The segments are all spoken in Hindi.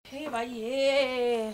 हे भाई ये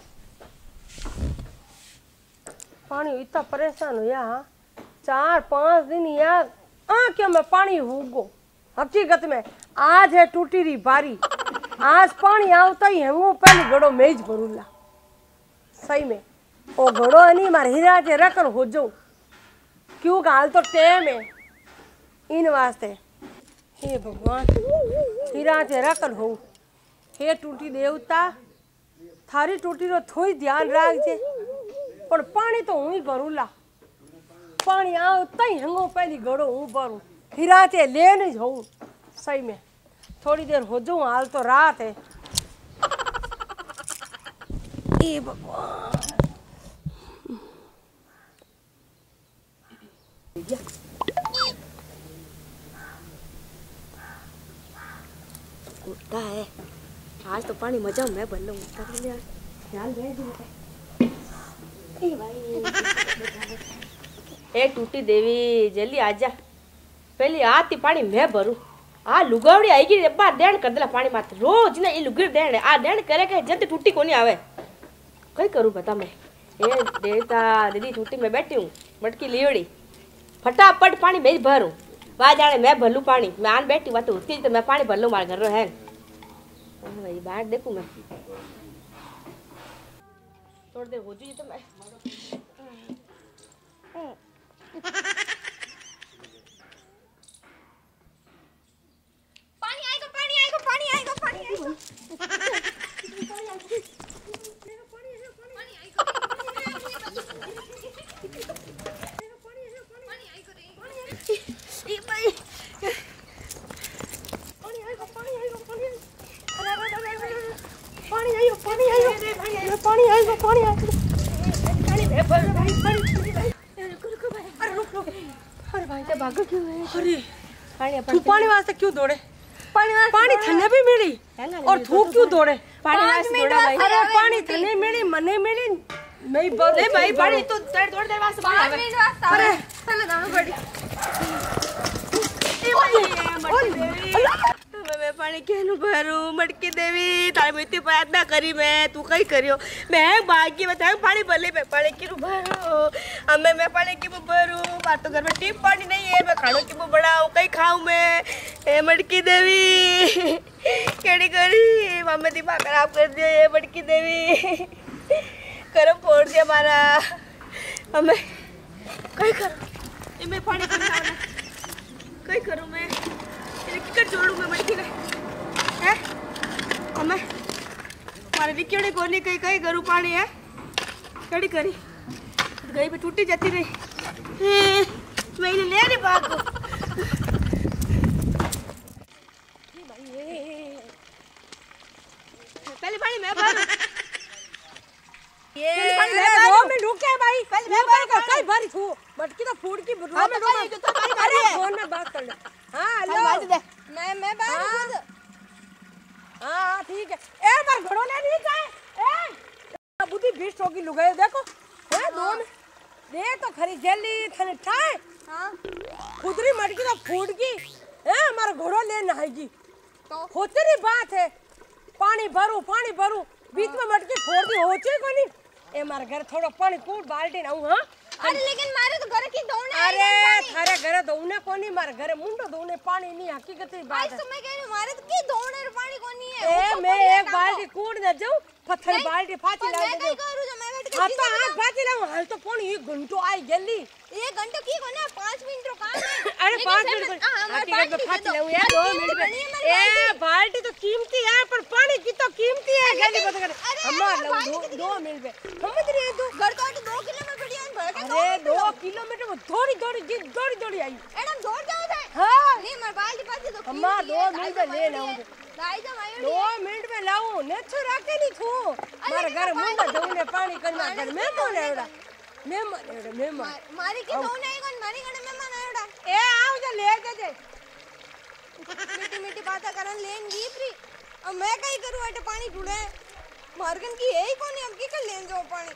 पानी इतना परेशान हो या 4-5 दिन यार क्यों मैं पानी होगो। हकीकत में आज है टूटी री बारी। आज पानी आवता ही है वो पहले घड़ो मेज भरूला सही में ओ घड़ो नहीं मार हीरा के रकन हो जाऊं क्यों हाल तो टेम है इन वास्ते। हे भगवान हीरा के रकन हो हे टूटी देवता थारी टूटी रो थोड़ी ध्यान राखजे पर पानी तो हूँ ही भरूला। पानी आवता ही हंगो पहली घड़ो हूँ भरूं हीरा के ले नहीं जाऊं सही में थोड़ी देर हो जाऊं हाल तो रात है। ए भगवान उठता है आज तो पानी मजा मैं भर लूँ ध्यान ए टूटी देवी जल्दी आजा पहले आती पानी मैं भरूं आ लुगावड़ी आएगी बार देण कर देला पानी मात्र रोज ना ये लुगड़ी देण आ देण करे के जल्दी टूटी कोनी आवे कई करूं बता मैं ए देवता दीदी टूटी में बैठी हूं मटकी लियोड़ी फटाफट पानी मैं भरूं वा जाने मैं भरलू पानी मैं आन बैठी बात होती तो मैं पानी भर लूं मारे घर है भाई बाहर देखूं मैं थोड़ी देर हो जाए तो मैं पानी वास्ते क्यों दौड़े पानी थने भी मिली और तू क्यों दौड़े पानी थने मिली मने मिली नहीं बोले भाई पानी तो दौड़ देर वास्ते अरे चलो ना बड़ी मैं पानी केनु भरूं मटकी देवी तारे में इतनी प्रार्थना करी मैं तू कई करियो मैं बाकी बता पानी भले मैं पानी क्यों भरूं हमें मैं पानी क्यों भरूं बात तो घर में टीप पानी नहीं है मैं खाना क्यों बनाऊं कई खाऊं मैं ए मटकी देवी केड़ी करी मम्मी दिमाग खराब कर दिया ये मटकी देवी करम फोड़ दिया हमारा हमें कई करूं मैं पानी कई करूं मैं किकर जोड़ू मैं मटकी ने हैं हमें मारे विक्योड़ी कोनी कई कई करूं पानी है कड़ी करी गई पे टूटी जाती रही मैं इन्हें ले नहीं भाग पहले पानी मैं भर ये 2 मिनट रुक जा भाई पहले मैं भर कई भरी थू मटकी तो फूट की रोड में अरे फोन में बात कर ले हां हेलो मैं बात खुद हां ठीक है ए बार घड़ो ले नहीं जाए ए बुद्धि बीस्ट होगी लुगाए देखो ए 2 मिनट दे तो खरी जल्दी थने ठाए हां खुदरी मटकी तो फूट की ए हमारा घड़ो ले नहाएगी तो होती री बात है पानी भरू बीच में मटकी फोड़ दी होचे कोनी ए मारे घर थोड़ा पानी कूट बाल्टी ना हां अरे लेकिन मारे तो घर की दौड़ने अरे थारे घर दौड़ने कोनी मारे घर मुंडो दौड़ने पानी नहीं हकीकत ही बात है आज मैं कह रही हूं मारे तो की दौड़ने पानी कोनी है ए मैं एक बाल्टी कूट न जाऊं पत्थर बाल्टी फाची ला दे मैं करू जो मैं बैठ के हां तो हाथ फाची लाऊं हाल तो पानी 1 घंटो आई जल्दी 1 घंटा की कोना 5 मिनट रो काम है अरे 5 मिनट हकीकत में फाची लाऊं यार 2 मिनट में ए बाल्टी तो कीमती है पर पानी की तो कीमती है जल्दी बता कर हमार लाऊं 2 मिनट में समझ रही है तू घर को 2 किलोमीटर बढ़िया भर के अरे 2 किलोमीटर में दौड़ी आई मैडम दौड़ जाओ थे हां नहीं मैं बाल्टी पास तो हमार 2 मिनट में ले लाऊं लाई जा मायो 2 मिनट में लाऊं नेछु राके नहीं थू मारे घर मुंडा दौने पानी करना घर में कौन एवड़ा मेहमान मारी की दौने कौन मारी गने मेहमान एवड़ा ए आओ जा ले जे मीठी बातें करन लेंगी फ्री अब मैं कई करूं एटे पानी ढूंढे मार्गन की यही कोनी अब की कर लेन जो पानी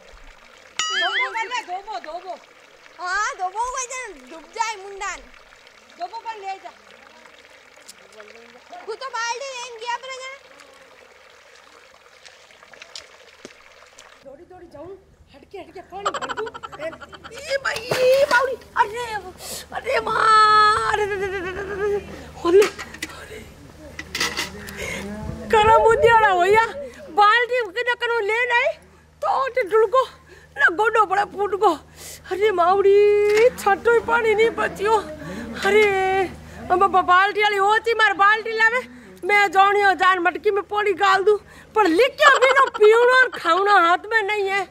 दोबो हां दोबो भाई जान डूब जाए मुंडान दोबो पर ले जा तू तो बाल्टी लेन गया पर जान दौड़ी दौड़ी जाऊं, हटके पानी भर दूं। ए भाई बावड़ी, अरे मां, अरे करा मुदियाड़ा होया, बाल्टी किने कनो ले नहीं तो ते डुलको ना गोडो बड़ा फूट गो। अरे मावड़ी छटो पानी नहीं बचियो। अरे अब बाल्टी वाली होती मार बाल्टी लावे, मैं जानियो जान मटकी में पानी गाल दूं, पर लिक्या बिना पीवना और खाना हाथ में नहीं है।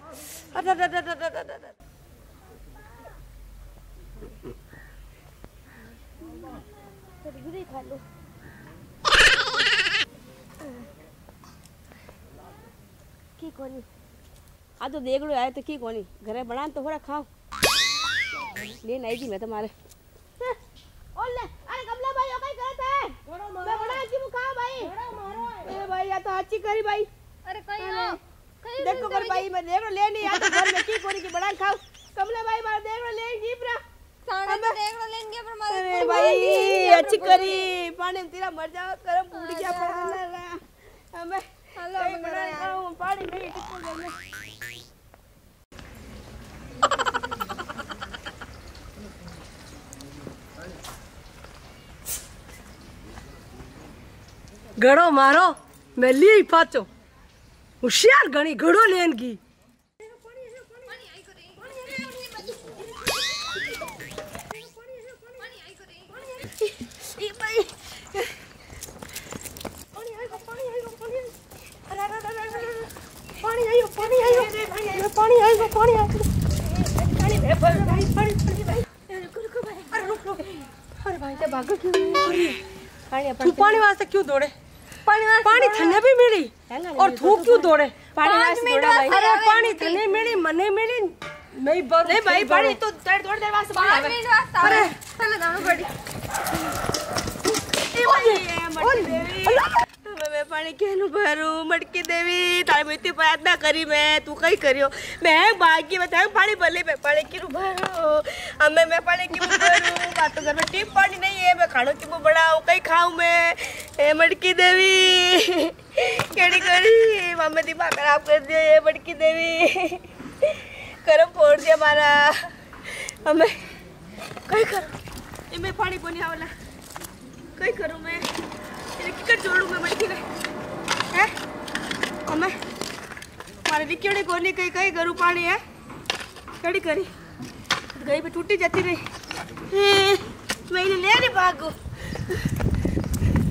की कोनी आ तो देख लो आए तो की कोनी घरे बना तो थोड़ा खाओ ले नहीं थी मैं तुम्हारे ओले अरे कमला भाई ओ कई करत है मैं बना की खाओ भाई ए भाई या तो अच्छी करी भाई अरे कहीं ना देखो कर भाई मैं देख लो ले नहीं आ तो घर में की कोनी की बना खाओ कमला भाई मार देख लो ले जी पूरा सामने में देख लो लेंगे पर मारे अरे भाई अच्छी करी पानी में तेरा मर जाओ गरम पूरी क्या पड़ना हमें हेलो बना खाओ पानी नहीं टिको घर में घड़ो मारो मैं ली पाचो होशियार घणी घड़ो लेन की तू पानी वास्ते क्यों दौड़े? पानी थने भी मिली और तू क्यों दौड़े? अरे पानी थने मिली मने मिली नहीं बर नहीं भाई पानी तो दौड़ देर वास्ते 5 मिनट वास्ते अरे चलो जानो पड़ी मैं पानी केनु भरूं मटकी देवी तारे में इतनी प्रार्थना करी मैं तू कई करियो मैं बाकी बता पानी भर ले मैं पानी केनु भरूं अब मैं पानी की भरूं बात तो घर में टीप पानी नहीं है मैं खानो की बनाऊं कई खाऊं मैं ए मटकी देवी केड़ी करी मम्मी दिमाग खराब कर दिया ये मटकी देवी करम फोड़ दिया हमारा अब मैं कई करूं मैं पानी कोनी आवला कई करूं मैं किकर जोड़ू मैं मटकी में हैं अम्मा मारे लिक्योड़ी कोनी कई कई करूं पानी है कड़ी करी गई पे टूटी जाती रही मैं ले नहीं भागो